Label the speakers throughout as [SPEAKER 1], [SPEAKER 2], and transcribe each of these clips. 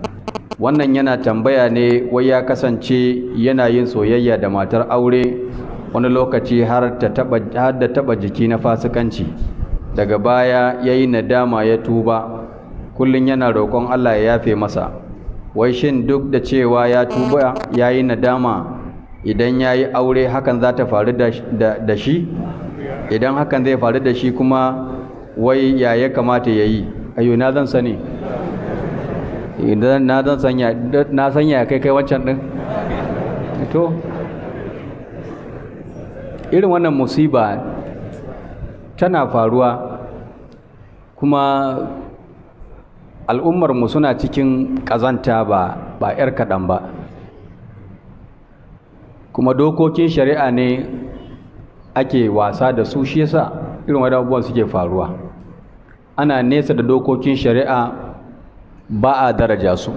[SPEAKER 1] wannan yana tambaya ne wai ya kasance yana yin soyayya da matar aure wani lokaci har da taba jiki na fasikanci, daga baya ya yi nadama ya tuba, kullum yana roƙon Allah ya yafe masa. Wai shin duk da cewa ya tuba ya yi nadama, idan ya yi aure hakan za ta faru da shi? Idan hakan zai faru da shi kuma wai ya kamata ya yi? Ayo, na zan sani, idan na sanya kai wancan ɗin. To irin wannan musiba tana faruwa, kuma al'ummarmu suna cikin ƙazanta ba 'yar kaɗan ba, kuma dokokin shari'a ne ake wasa da su, shi yasa irin waɗannan abubuwan suke faruwa. Ana nesa da dokokin shari'a, ba a daraja su.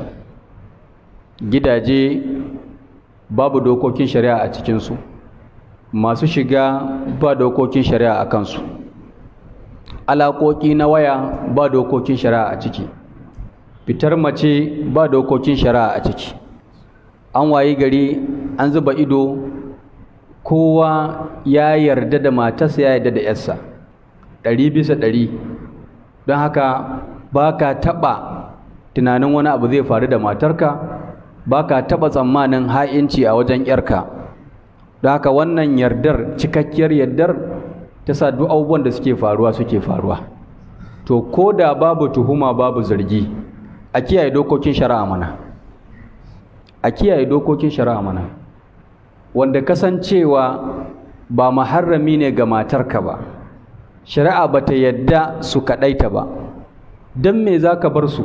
[SPEAKER 1] Gidaje babu dokokin shari'a a cikinsu, masu shiga ba dokokin shari'a a kansu, alaƙoƙi na waya ba dokokin shari'a a ciki, fitar mace ba dokokin shari'a a ciki. An wayi gari an zuba ido, kowa ya yarda da matarsa, ya yarda da yarsa 100%. Don haka ba ka taɓa tunanin wani abu zai faru da matarka, ba ka taɓa tsammanin ha'inci a wajen yarka. Don haka wannan yardar, cikakkiyar yardar, ta sa duk abubuwan da suke faruwa. To ko da babu tuhuma babu zargi, a kiyaye dokokin shari'a mana, a kiyaye dokokin shari'a mana. Wanda kasancewa ba muharrami ne ga matarka ba, shari'a ba ta yadda su kaɗaita ba, don me za ka bar su?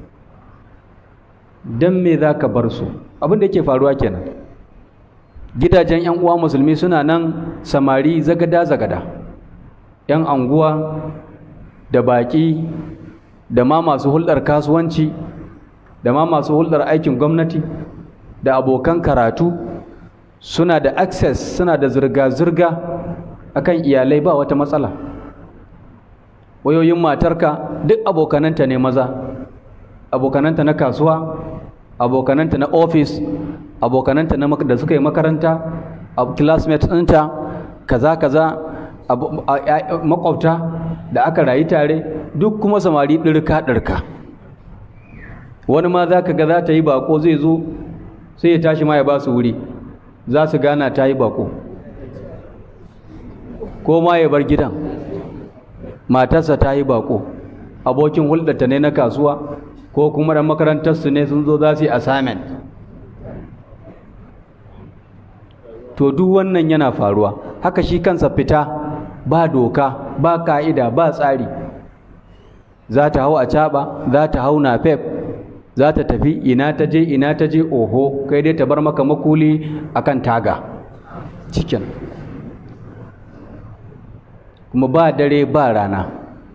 [SPEAKER 1] Don me za ka bar su? Abin da yake faruwa kenan. Gidajen 'yan uwa musulmi suna nan, samari zagada-zagada, 'yan anguwa da baƙi da ma masu hulɗar kasuwanci da ma masu hulɗar aikin gwamnati da abokan karatu, suna da access, suna da zirga-zirga akan iyalai, ba wata matsala. Wayoyin matarka duk abokananta ne maza, abokananta na kasuwa, abokananta na ofis, abokananta da suka yi makaranta, classmates ɗinta, kaza makwabta da aka rayu tare, duk kuma samari ɗirka. Wani ma za ka ga za ta yi bako, zai zo sai ya tashi ma ya ba su wuri, za su gana ta yi bako, ko ma ya bar gidan. Matarsa ta yi bako, abokin hulɗarta ne na kasuwa, ko kuma da makarantarsu ne sun zo za su yi assignment. To duk wannan yana faruwa. Haka shi kansa fita, ba doka, ba ka'ida, ba tsari. Za ta hau acaɓa, za ta hau napep, za ta tafi ina ta je oho, kai dai ta bar maka makuli akan taga cikin. Kuma ba dare ba rana.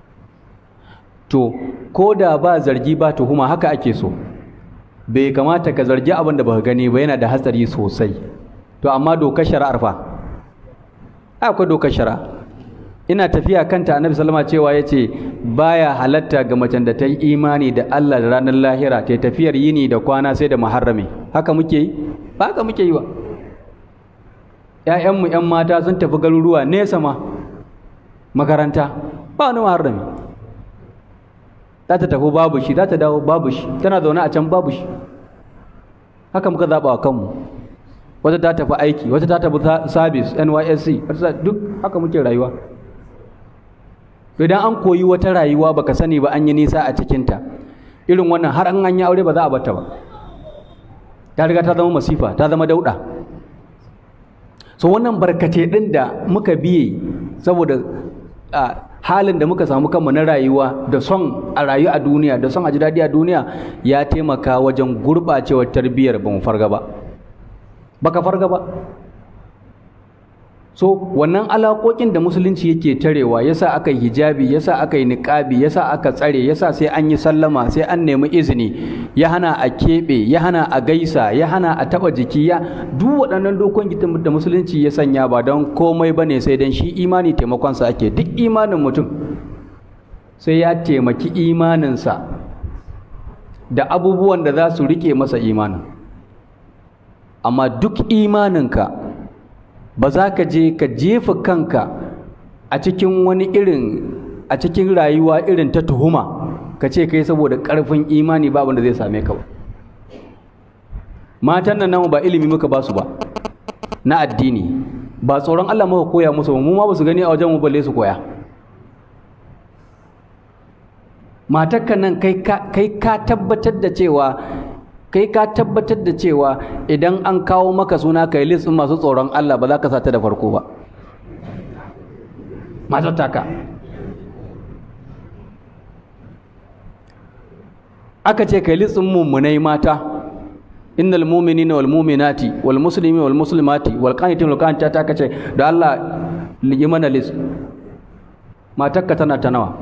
[SPEAKER 1] To ko da ba zargi ba tuhuma, haka ake so. Bai kamata ka zargi abin da baka gani ba, yana da hatsari sosai. To amma dokar shari'ar fa, akwai dokar shari'a. Ina tafiya kanta, Annabi sallama cewa yace baya halatta ga macen da ta yi imani da Allah da ranar lahira ta tafiyar yini da kwana sai da muharrami. Haka muke yi? Ba haka muke yi ba. ‘Ya'yanmu ‘yan mata sun tafi garuruwa nesa ma makaranta, ba wani muharrami. Za ta tafi babu shi, za ta dawo babu shi, tana zaune a can babu shi. Haka muka zaɓa wa kanmu. Wata ta tafi aiki, wata ta tafi service, NYSC, duk haka muke rayuwa. Idan an koyi wata rayuwa baka sani ba, an yi nisa a cikinta, irin wannan har an yi aure ba za a bata ba. Ta riga ta zama masifa, ta zama dauɗa. So wannan barkace ɗin da muka biye saboda halin da muka samu kanmu na rayuwa, da son a rayu a duniya, da son a ji daɗi a duniya, ya taimaka wajen gurɓacewar tarbiyyar ba mu farga ba. Baka farga ba. So wannan alaƙoƙin da musulunci yake tarewa, yasa aka yi hijabi, yasa aka yi niqabi, yasa aka tsare, yasa sai an yi sallama, sai an nemi izini, ya hana a keɓe, ya hana a gaisa, ya hana a taɓa jiki, ya duk waɗannan dokokin da musulunci ya sanya ba don komai bane, sai don shi imani taimakonsa ake. Duk imanin mutum sai ya taimaki imaninsa da abubuwan da za su rike masa imanin. Amma duk imaninka ba za ka je ka jefa kanka a cikin wani a cikin rayuwa irin ta tuhuma ka ce kai saboda ƙarfin imani ba wanda zai same ka ba. Matan nan namu ba ilimi muka ba su ba na addini, ba tsoron Allah muka koya musu ba, mu ma ba su gani a wajen mu balle su koya. Matarka nan kai ka tabbatar da cewa idan an kawo maka suna kai list masu tsoron Allah ba za ka sata da farko ba. Matar taka aka ce kai list mummunai mata, innal mu'minina wal mu'minati wal muslimina wal muslimati wal qanitina wal qanitati, aka ce da Allah yi mana list. Matarka tana ta nawa?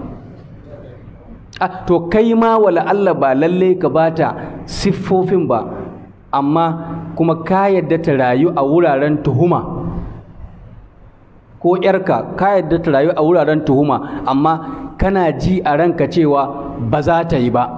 [SPEAKER 1] To kai ma wala Allah ba lalle ka bata siffofin ba, amma kuma ka yadda ta rayu a wuraren tuhuma, ko yarka ka yadda ta rayu a wuraren tuhuma, amma kana ji a ranka cewa ba za ta yi ba.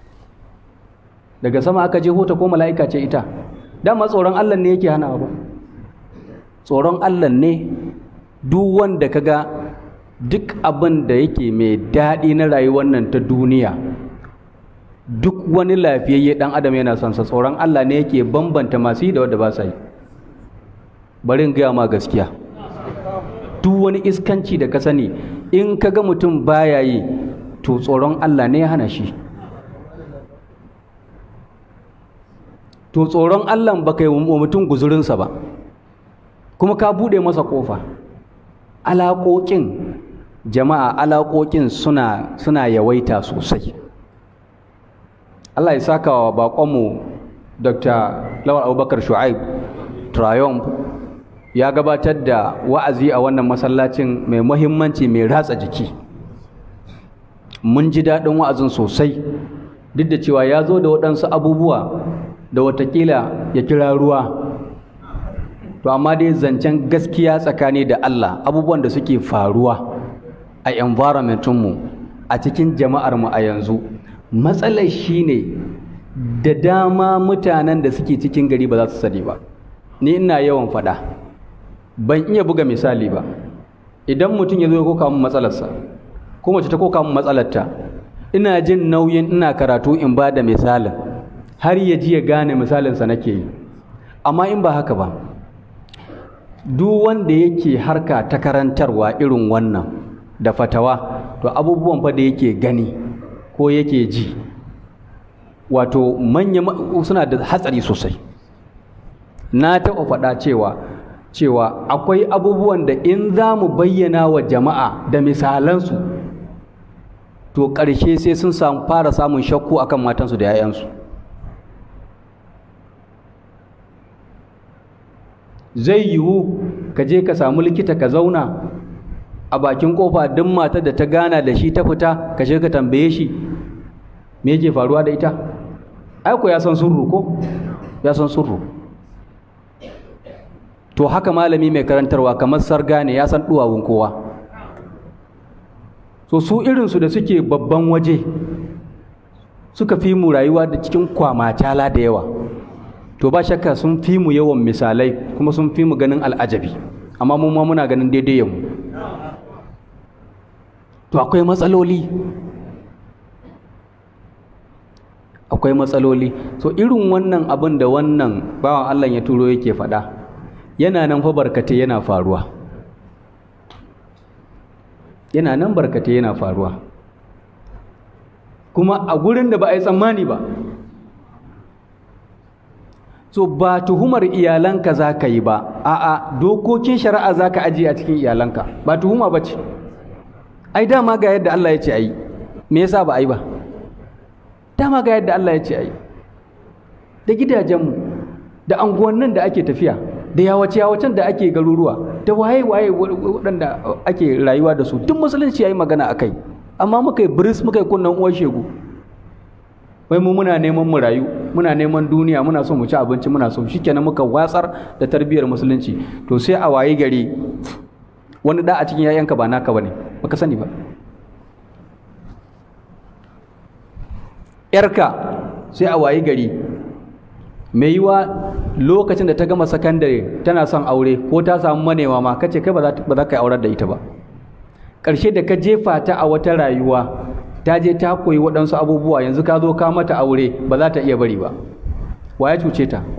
[SPEAKER 1] Daga sama aka je hota ko mala'ika ce ita? Dama tsoron Allah ne yake hana ba. Tsoron Allah ne. Duk wanda kaga duk abin da yake mai daɗi na rayuwar nan ta duniya, duk wani lafiyayye ɗan adam yana son sa. Tsoron Allah ne yake bambanta masu yi da wanda ba sa yi. Bari in gaya ma gaskiya, duk wani iskanci da ka sani in kaga mutum baya yi, to tsoron Allah ne ya hana shi. To tsoron Allah ba kai wa mutum guzurinsa ba, kuma ka buɗe masa ƙofa. Alaƙoƙin jama'a, alaƙoƙin suna yawaita sosai. Allah ya saka wa baƙonmu Dr. Lawal Abubakar Shu'aib Triumph ya gabatar da wa'azi a wannan masallacin mai muhimmanci, mai ratsa jiki. Mun ji daɗin wa'azin sosai, duk da cewa ya zo da waɗansu abubuwa da watakila ya kira ruwa. To amma dai zancen gaskiya tsakani da Allah, abubuwan da suke faruwa a environmentinmu, a cikin jama'armu a yanzu, matsalar shine da dama mutanen da suke cikin gari ba za su sani ba. Ni ina yawan faɗa, ban iya buga misali ba. Idan mutum ya zo ya koka min matsalarsa, ko mace ta koka min matsalarta, ina jin nauyin ina karatu in ba da misalin, har ya ji ya gane misalinsa nake yi. Amma in ba haka ba, duk wanda yake harka ta karantarwa irin wannan da fatawa, to abubuwan fa da yake gani ko yake ji, wato suna da hatsari sosai. Na taɓa faɗa cewa akwai abubuwan da in za mu bayyana wa jama'a da misalansu, to ƙarshe sai sun fara samun shakku akan matansu da 'ya'yansu. Zai yiwu ka je ka samu likita ka zauna a bakin kofa, duk matar da ta gana da shi ta fita, ka je ka tambaye shi me yake faruwa da ita. Aiko ya san surru ko? Ya san surru. To haka malami mai karantarwa kamar sarga ne, ya san duwawun kowa. So su irinsu da suke babban waje suka fi mu rayuwa da cikin kwamacala da yawa, to ba shakka sun fi mu yawan misalai, kuma sun fi mu ganin al'ajabi, amma mu ma muna ganin daidai mu. To akwai matsaloli, so irin wannan abin da wannan bawan Allah ya turo yake faɗa yana nan fa barkate yana faruwa, kuma a gurin da ba a yi tsammani ba. So ba tuhumar iyalanka za ka yi ba, a'a dokokin shari'a za ka ajiye a cikin iyalanka, ba tuhuma ba ce. Ai dama ga yadda Allah ya ce a yi, me yasa ba a yi ba? Dama ga yadda Allah ya ce a yi. Da gidajenmu, da anguwannin da ake tafiya, da yawace-yawacen da ake garuruwa, da waye-waye waɗanda ake rayuwa da su, duk musulunci ya yi magana a kai. Amma muka yi biris, muka yi kunnen uwar shegu. Wai mu muna neman mu rayu, muna neman duniya, muna so mu ci abinci, muna so shikenan muka watsar da tarbiyyar musulunci. To sai a waye gari wani da a cikin yayanka ba naka bane, baka sani ba. Yarka sai a wayi gari mai yiwa lokacin da ta gama sakandare tana son aure ko ta samu manewa ma kace kai ba za ka yi aurar da ita ba, ƙarshe da ka jefa ta a wata rayuwa ta je ta koyi waɗansu abubuwa, yanzu ka zo ka mata aure ba za ta iya bari ba. Wa ya cuce ta?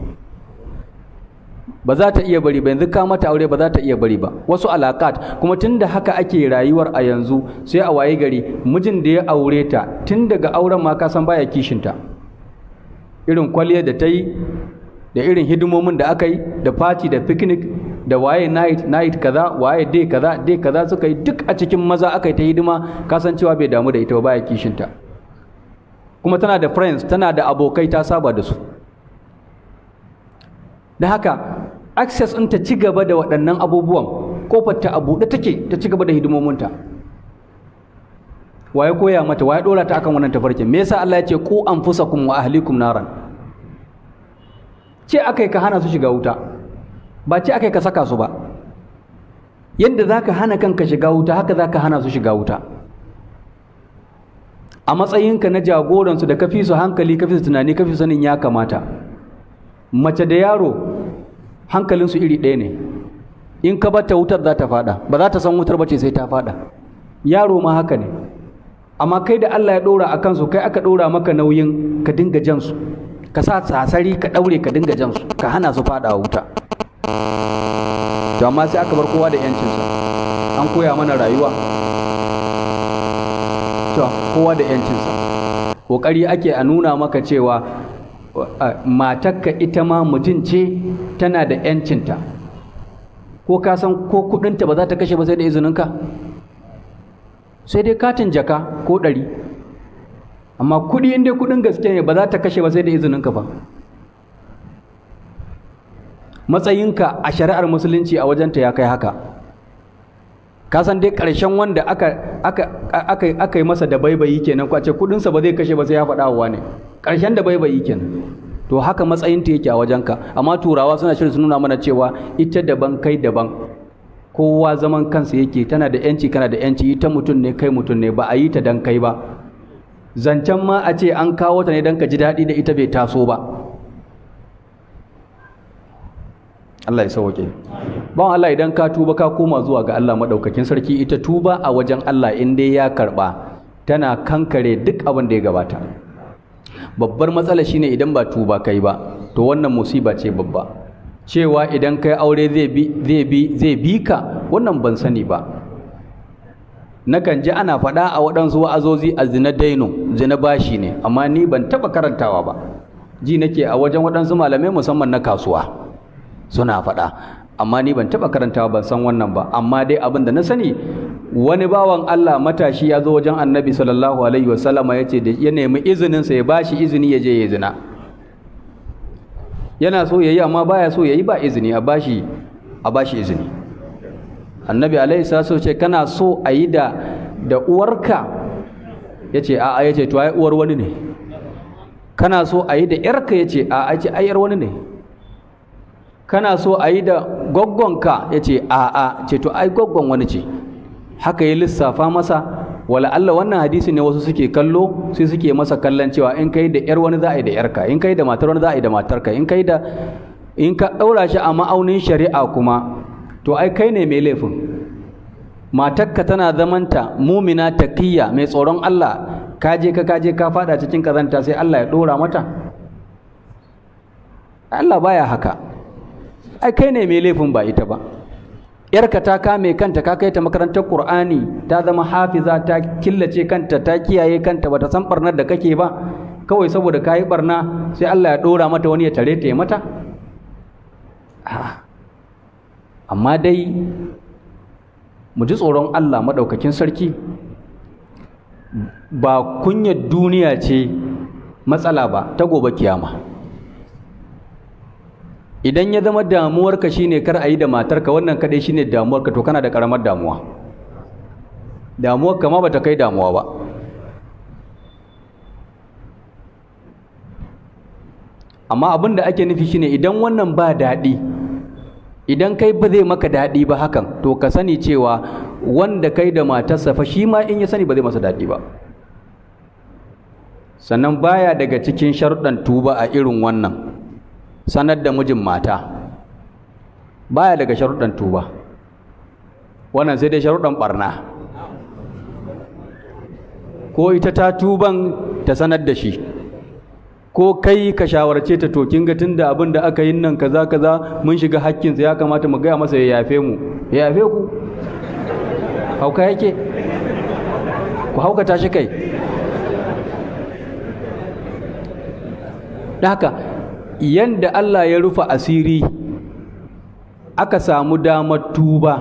[SPEAKER 1] Ba za ta iya bari ba, yanzu ka mata aure ba za ta iya bari ba. Wasu alaƙat kuma tun da haka ake rayuwar a yanzu sai a waye gari mijin da ya aure ta tun daga auren ma ka san baya kishinta, irin kwalliyar da ta yi da irin hidimomin da aka yi da party da picnic da waye night kaza waye day kaza suka yi duk a cikin maza aka yi ta hidima, kasancewa bai damu da ita ba, baya kishinta. Kuma tana da friends, tana da abokai, ta saba da su. Da haka access ɗin ta ci gaba da waɗannan abubuwan, kofar ta a buɗe take ta ci gaba da hidimominta. Waye koya mata, waye ɗora ta akan wannan tafarkin? Me yasa Allah ya ce ku anfusakum wa ahlikum naran? Ce akai ka hana su shiga wuta, ba ce akai ka saka su ba. Yadda zaka hana kanka shiga wuta haka zaka hana su shiga wuta. A matsayinka na jagoransu da kafi su hankali, kafi su tunani, kafi su sanin ya kamata. Mace da yaro hankalinsu iri ɗaya ne. In ka bata wutar za ta fada, ba za ta san wutar bace sai ta fada. Yaro ma haka ne. Amma kai da Allah ya ɗora a kansu, kai aka ɗora maka nauyin ka dinga jansu, ka sa sasari ka ɗaure ka dinga jansu, ka hana su fada wuta. To amma sai aka bar kowa da yancinsa, an koya mana rayuwa, to kowa da yancinsa. Ƙoƙari ake a nuna maka cewa matarka ita ma mutum ce, tana da yancinta. Ko ka san ko kuɗinta ba za ta kashe ba sai da izininka, sai dai katin jaka ko 100, amma kuɗi inda kuɗin gaske ne ba za ta kashe ba sai da izininka ba. Matsayinka a shari'ar musulunci a wajenta ya kai haka. Ka san dai ƙarshen wanda aka yi masa da baibayi kenan, kwace kuɗinsa ba zai kashe ba sai ya faɗa wa ne, ƙarshen da baibayi kenan. To haka matsayinta yake a wajenka. Amma turawa suna shirin su nuna mana cewa ita daban kai daban, kowa zaman kansa yake, tana da yanci kana da yanci, ita mutum ne kai mutum ne, ba a yi ta dan kai ba. Zancen ma a ce an kawo ta ne dan ka ji daɗi da ita bai taso ba. Allah ya sauke. Bawan Allah, idan ka tuba ka koma zuwa ga Allah madaukakin sarki, ita tuba a wajen Allah in dai ya karba tana kankare duk abin da ya gabata. Babbar matsala shine idan ba tuba kai ba, to wannan musiba ce babba. Cewa idan kai aure zai bi ka, wannan ban sani ba. Nakan ji ana faɗa a waɗansu wa'azozi a zina daino, zina bashi ne, amma ni ban taɓa karantawa ba. Ji nake a wajen waɗansu malamai musamman na kasuwa suna faɗa, amma ni ban taɓa karantawa, ban san wannan ba. Amma dai abin da na sani, wani bawan Allah matashi ya zo wajen Annabi sallallahu alaihi wasallama ya ce da ya nemi izininsa, ya bashi izini ya je ya zina. Yana so ya yi amma baya so ya yi ba izini, a bashi izini. Annabi alaihi salatu ce kana so a yi da uwarka? Ya ce a'a. Ya ce to ai uwar wani ne. Kana so a yi da yarka? Ya ce a'a. Ya ce ai yar wani ne. Kana so a yi da gwaggonka? Ya ce a'a. Ce to ai gwaggon wani ce. Haka ya lissafa masa. Wala Allah wannan hadisi ne wasu suke kallo, sai suke masa kallon cewa in kai da yar wani za a yi da yarka, in kai da matar wani za a yi da matarka, in ka ɗaura shi a ma'aunin shari'a kuma, to ai kai ne mai laifin. Matarka tana zamanta mumina taqiyya mai tsoron Allah, kaje ka fada cikin kazanta sai Allah ya ɗora mata? Allah baya haka. Ai kai ne mai laifin ba ita ba. Yarka ta kame kanta, ka kai ta makarantar Qur'ani, ta zama hafiza, ta killace kanta, ta kiyaye kanta, bata san barnar da kake ba, kawai saboda kayi barna sai Allah ya dora mata wani ya tare ta ya mata? Amma dai mu ji tsoron Allah madaukakin sarki. Ba kunyar duniya ce matsala ba, ta gobe kiyama. Idan ya zama damuwarka shine kar a yi da matarka, wannan kadai shine damuwarka, to kana da karamar damuwa. Damuwarka ma bata kai damuwa ba. Amma abin da ake nufi shine idan wannan ba daɗi, idan kai ba zai maka daɗi ba hakan, to ka sani cewa wanda kai da matarsa fa shi ma in ya sani ba zai masa daɗi ba. sannan baya daga cikin sharuɗan tuba a irin wannan sanar da mijin mata, baya daga sharuɗan tuba. Wannan sai dai sharuɗan ɓarna, ko ita ta tuban ta sanar da shi, ko kai ka shawarce ta, to kin ga tunda abin da aka yi nan kaza kaza mun shiga hakkinsa, ya kamata mu gaya masa ya yafe mu. Ya yafe ku? Hauka yake? Ku haukata shi kai? Da haka yanda Allah ya rufe asiri aka samu damar tuba,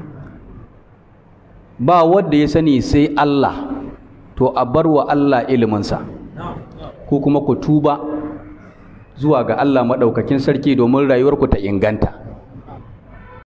[SPEAKER 1] ba wanda ya sani sai Allah, to a bar wa Allah iliminsa, ko kuma ku tuba zuwa ga Allah maɗaukakin sarki domin rayuwarku ta inganta.